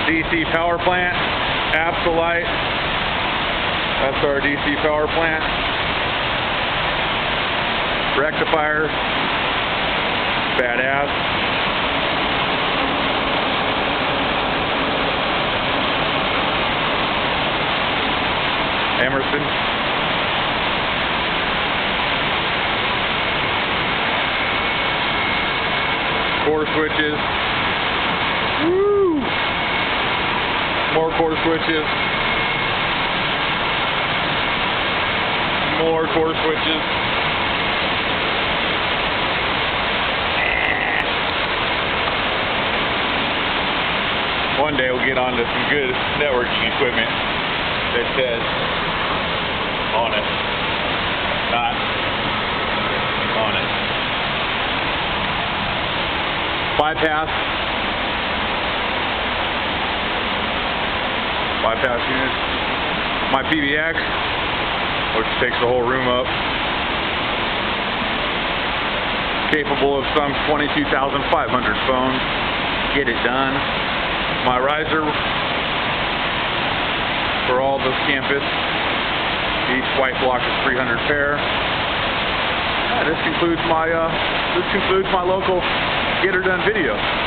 DC power plant, Absolite. That's our DC power plant. Rectifier, badass. Emerson. Core switches. Woo! More core switches. More core switches. One day we'll get onto some good networking equipment that says honest, not honest. Bypass unit. My PBX, which takes the whole room up. Capable of some 22,500 phones. Get it done. My riser for all the campus. Each white block is 300 pair. This concludes my local Get Her Done video.